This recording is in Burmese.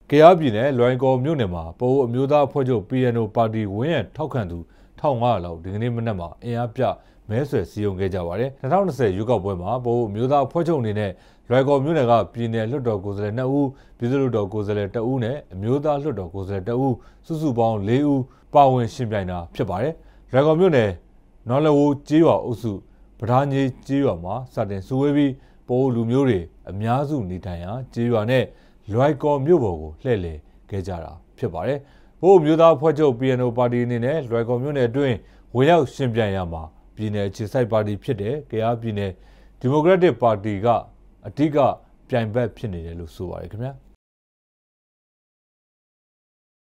ကယားပြည်နယ်လွိုင်ကော်မြို့နယ်မှာပအိုးအမျိုးသားအဖွဲ့ချုပ် PNO ပါတီဝင်းရံထောက်ခံသူ1500လောက်ဒီကနေ့မနက်မှာအင်အားပြမဲဆွယ်စည်းရုံးခဲ့ကြပါတယ်2020ရွေးကောက်ပွဲမှာပအိုးအမျိုးသားအဖွဲ့ချုပ်အနေနဲ့လွိုင်ကော်မြို့နယ်ကပြည်နယ်လွှတ်တော်ကိုယ်စားလှယ်2ဦးပြည်သူ့လွှတ်တော်ကိုယ်စားလှယ်2ဦးနဲ့အမျိုးသားလွှတ်တော်ကိုယ်စားလှယ်2ဦးစုစုပေါင်း4ဦးပါဝင်ရှင်ပြိုင်တာဖြစ်ပါတယ်လွိုင်ကော်မြို့နယ်နော်လဝိုးကျေးရွာအုပ်စုပဓာညေးကျေးရွာမှာစတင်စုဝေးပြီးပအိုးလူမျိုးတွေအများစုနေထိုင်ရာကျေးရွာနဲ့လွိုင်ကော်မြို့ပေါ်ကိုလှည့်လည်ခဲ့ကြတာဖြစ်ပါတယ်။ဘို့မျိုးသားဖွဲ့ချုပ် PNO ပါတီအနေနဲ့လွိုင်ကော်မြို့နယ်အတွင်းဝင်ရောက်ရှင်ပြိုင်ရမှာပြည်နယ်ခြေစိုက်ပါတီဖြစ်တဲ့ကယားပြည်နယ်ဒီမိုကရက်တစ်ပါတီကအဓိကပြိုင်ဘက်ဖြစ်နေတယ်လို့ဆိုပါတယ်ခင်ဗျာ။